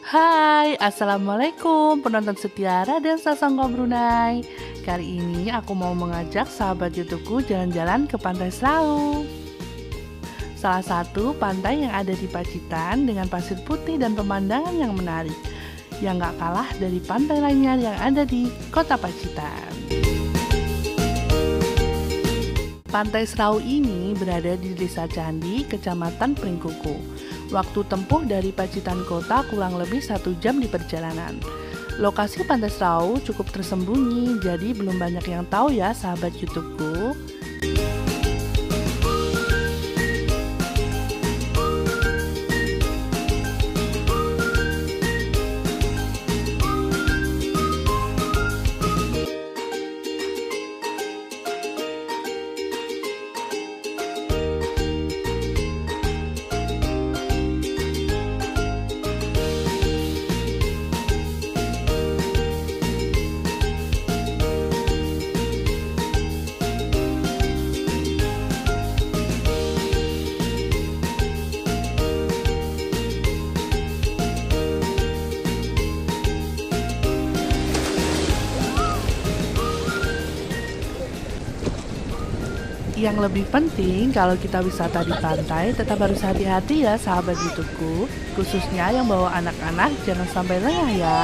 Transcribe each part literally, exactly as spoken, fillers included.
Hai, Assalamualaikum penonton setia Raden Sasongko Brunei. Kali ini aku mau mengajak sahabat YouTubeku jalan-jalan ke Pantai Serau. Salah satu pantai yang ada di Pacitan dengan pasir putih dan pemandangan yang menarik, yang gak kalah dari pantai lainnya yang ada di kota Pacitan. Pantai Serau ini berada di Desa Candi, Kecamatan Pringkuku. Waktu tempuh dari Pacitan Kota kurang lebih satu jam di perjalanan. Lokasi Pantai Serau cukup tersembunyi, jadi belum banyak yang tahu ya sahabat YouTubeku. Yang lebih penting kalau kita wisata di pantai tetap harus hati-hati ya sahabat YouTubeku, khususnya yang bawa anak-anak jangan sampai lengah ya.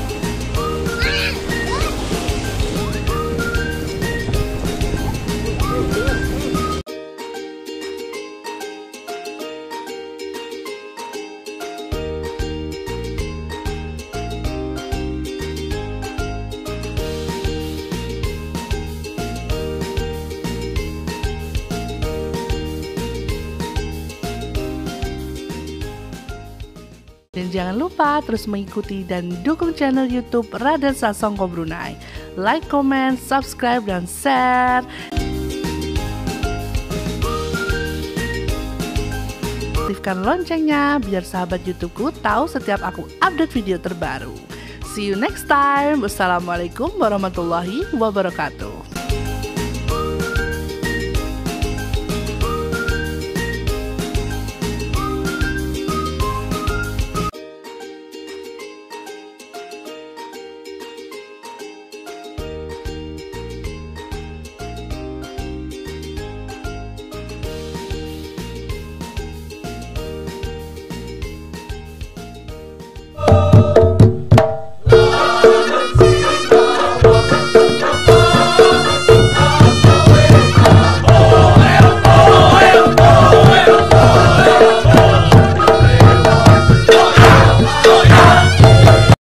Dan jangan lupa terus mengikuti dan dukung channel YouTube Raden Sasongko Brunei. Like, comment, subscribe, dan share. Aktifkan loncengnya biar sahabat YouTubeku tahu setiap aku update video terbaru. See you next time. Wassalamualaikum warahmatullahi wabarakatuh.